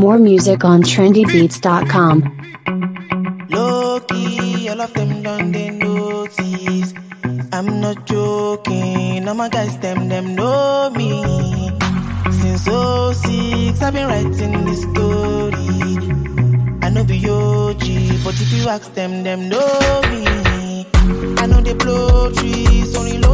More music on trendybeats.com. Low-key, all of them done they notice. I'm not joking, all my guys them know me. Since 06, I've been writing this story. I know be OG, but if you ask them know me. I know they blow trees, only